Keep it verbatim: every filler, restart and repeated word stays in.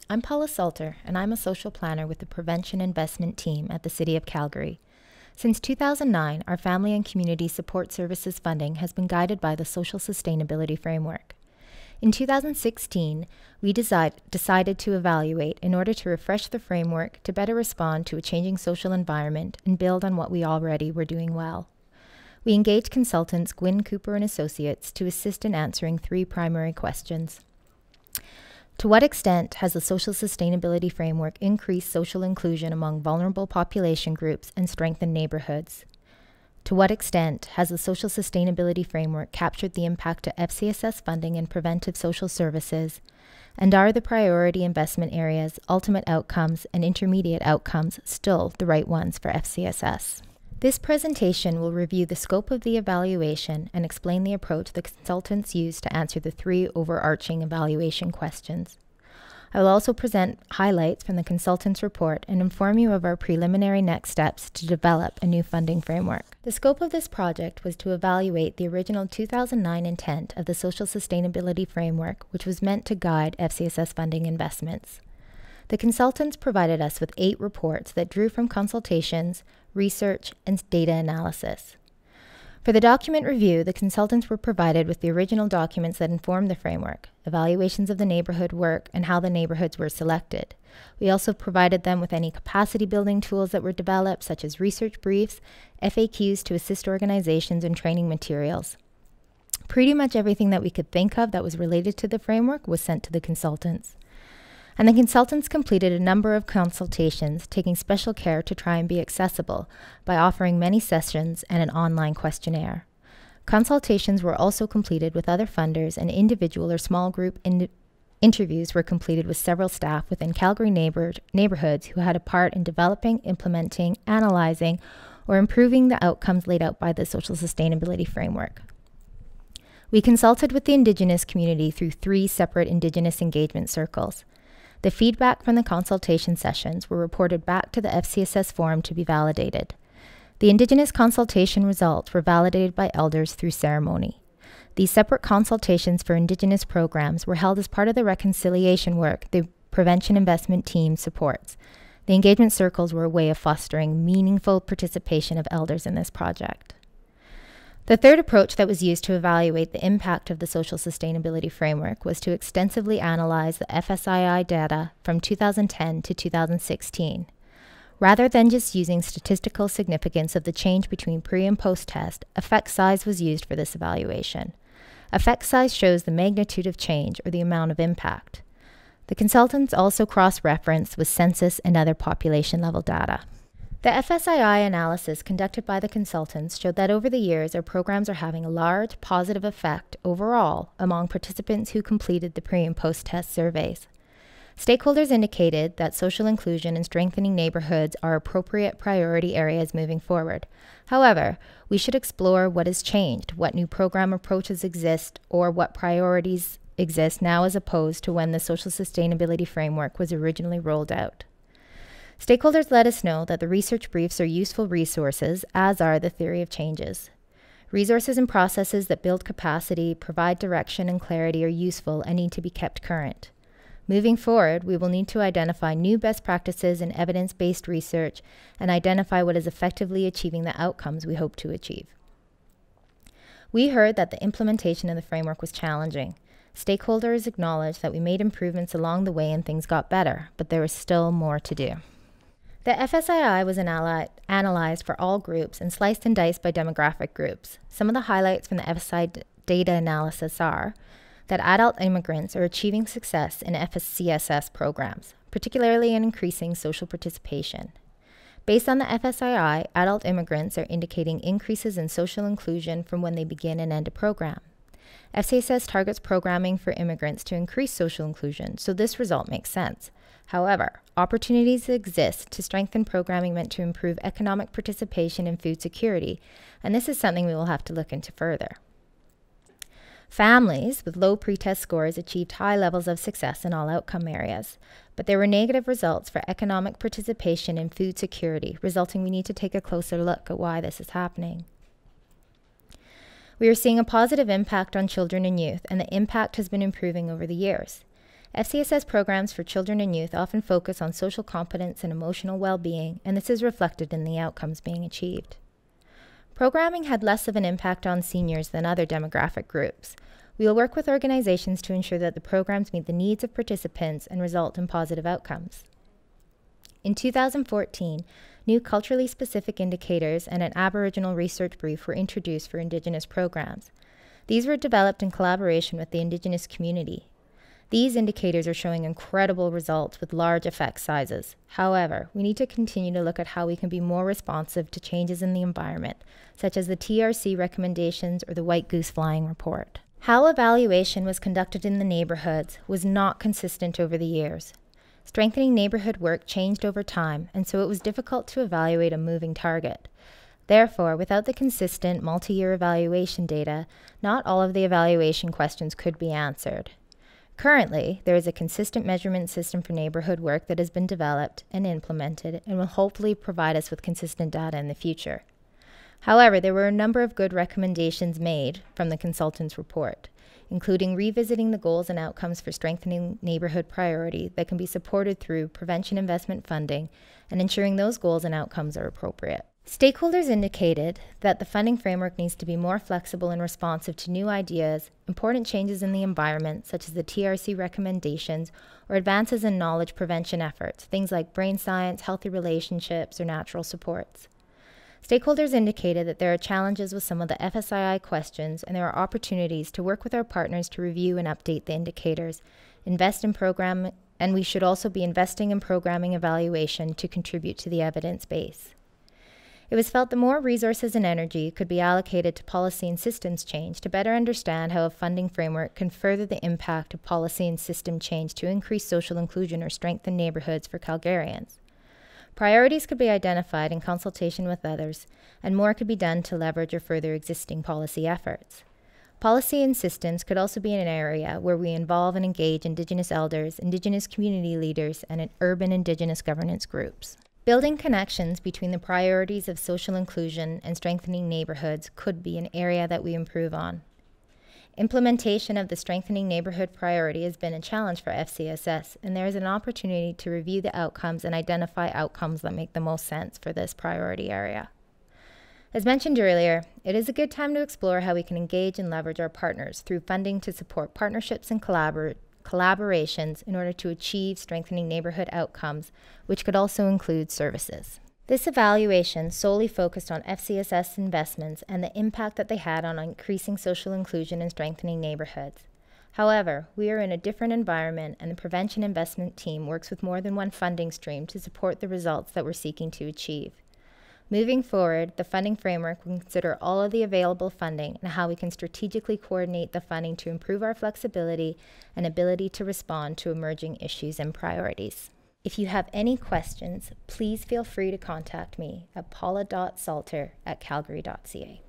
I'm Paula Salter, and I'm a social planner with the Prevention Investment Team at the City of Calgary. Since two thousand nine, our Family and Community Support Services funding has been guided by the Social Sustainability Framework. In two thousand sixteen, we decide, decided to evaluate in order to refresh the framework to better respond to a changing social environment and build on what we already were doing well. We engaged consultants Gwynn Cooper and Associates to assist in answering three primary questions. To what extent has the Social Sustainability Framework increased social inclusion among vulnerable population groups and strengthened neighbourhoods? To what extent has the Social Sustainability Framework captured the impact of F C S S funding in preventive social services? And are the priority investment areas, ultimate outcomes, and intermediate outcomes still the right ones for F C S S? This presentation will review the scope of the evaluation and explain the approach the consultants used to answer the three overarching evaluation questions. I will also present highlights from the consultants' report and inform you of our preliminary next steps to develop a new funding framework. The scope of this project was to evaluate the original two thousand nine intent of the Social Sustainability Framework, which was meant to guide F C S S funding investments. The consultants provided us with eight reports that drew from consultations, research, and data analysis. For the document review, the consultants were provided with the original documents that informed the framework, evaluations of the neighborhood work, and how the neighborhoods were selected. We also provided them with any capacity building tools that were developed, such as research briefs, F A Qs to assist organizations, and training materials. Pretty much everything that we could think of that was related to the framework was sent to the consultants. And the consultants completed a number of consultations, taking special care to try and be accessible by offering many sessions and an online questionnaire. Consultations were also completed with other funders, and individual or small group in interviews were completed with several staff within Calgary neighbor neighborhoods who had a part in developing, implementing, analyzing, or improving the outcomes laid out by the Social Sustainability Framework. We consulted with the Indigenous community through three separate Indigenous engagement circles. The feedback from the consultation sessions were reported back to the F C S S forum to be validated. The Indigenous consultation results were validated by elders through ceremony. These separate consultations for Indigenous programs were held as part of the reconciliation work the Prevention Investment Team supports. The engagement circles were a way of fostering meaningful participation of elders in this project. The third approach that was used to evaluate the impact of the Social Sustainability Framework was to extensively analyze the F S I I data from two thousand ten to two thousand sixteen. Rather than just using statistical significance of the change between pre and post-test, effect size was used for this evaluation. Effect size shows the magnitude of change or the amount of impact. The consultants also cross-referenced with census and other population-level data. The F S I I analysis conducted by the consultants showed that over the years, our programs are having a large positive effect overall among participants who completed the pre- and post-test surveys. Stakeholders indicated that social inclusion and strengthening neighborhoods are appropriate priority areas moving forward. However, we should explore what has changed, what new program approaches exist, or what priorities exist now as opposed to when the Social Sustainability Framework was originally rolled out. Stakeholders let us know that the research briefs are useful resources, as are the theory of changes. Resources and processes that build capacity, provide direction and clarity are useful and need to be kept current. Moving forward, we will need to identify new best practices in evidence-based research and identify what is effectively achieving the outcomes we hope to achieve. We heard that the implementation of the framework was challenging. Stakeholders acknowledged that we made improvements along the way and things got better, but there was still more to do. The F S I I was anali- analyzed for all groups and sliced and diced by demographic groups. Some of the highlights from the F S I data analysis are that adult immigrants are achieving success in F C S S programs, particularly in increasing social participation. Based on the F S I I, adult immigrants are indicating increases in social inclusion from when they begin and end a program. F C S S targets programming for immigrants to increase social inclusion, so this result makes sense. However, opportunities exist to strengthen programming meant to improve economic participation and food security, and this is something we will have to look into further. Families with low pretest scores achieved high levels of success in all outcome areas, but there were negative results for economic participation and food security, resulting we need to take a closer look at why this is happening. We are seeing a positive impact on children and youth, and the impact has been improving over the years. F C S S programs for children and youth often focus on social competence and emotional well-being, and this is reflected in the outcomes being achieved. Programming had less of an impact on seniors than other demographic groups. We will work with organizations to ensure that the programs meet the needs of participants and result in positive outcomes. In two thousand fourteen, new culturally specific indicators and an Aboriginal research brief were introduced for Indigenous programs. These were developed in collaboration with the Indigenous community. These indicators are showing incredible results with large effect sizes. However, we need to continue to look at how we can be more responsive to changes in the environment, such as the T R C recommendations or the white goose flying report. How evaluation was conducted in the neighborhoods was not consistent over the years. Strengthening neighborhood work changed over time, and so it was difficult to evaluate a moving target. Therefore, without the consistent multi-year evaluation data, not all of the evaluation questions could be answered. Currently, there is a consistent measurement system for neighborhood work that has been developed and implemented and will hopefully provide us with consistent data in the future. However, there were a number of good recommendations made from the consultant's report, including revisiting the goals and outcomes for strengthening neighborhood priority that can be supported through prevention investment funding and ensuring those goals and outcomes are appropriate. Stakeholders indicated that the funding framework needs to be more flexible and responsive to new ideas, important changes in the environment, such as the T R C recommendations, or advances in knowledge prevention efforts, things like brain science, healthy relationships, or natural supports. Stakeholders indicated that there are challenges with some of the F S I I questions, and there are opportunities to work with our partners to review and update the indicators, invest in program, and we should also be investing in programming evaluation to contribute to the evidence base. It was felt that more resources and energy could be allocated to policy and systems change to better understand how a funding framework can further the impact of policy and system change to increase social inclusion or strengthen neighborhoods for Calgarians. Priorities could be identified in consultation with others, and more could be done to leverage or further existing policy efforts. Policy and systems could also be an area where we involve and engage Indigenous elders, Indigenous community leaders, and in urban Indigenous governance groups. Building connections between the priorities of social inclusion and strengthening neighborhoods could be an area that we improve on. Implementation of the strengthening neighborhood priority has been a challenge for F C S S, and there is an opportunity to review the outcomes and identify outcomes that make the most sense for this priority area. As mentioned earlier, it is a good time to explore how we can engage and leverage our partners through funding to support partnerships and collabor- collaborations in order to achieve strengthening neighborhood outcomes, which could also include services. This evaluation solely focused on F C S S investments and the impact that they had on increasing social inclusion and strengthening neighborhoods. However, we are in a different environment, and the prevention investment team works with more than one funding stream to support the results that we're seeking to achieve. Moving forward, the funding framework will consider all of the available funding and how we can strategically coordinate the funding to improve our flexibility and ability to respond to emerging issues and priorities. If you have any questions, please feel free to contact me at paula dot salter at calgary dot c a.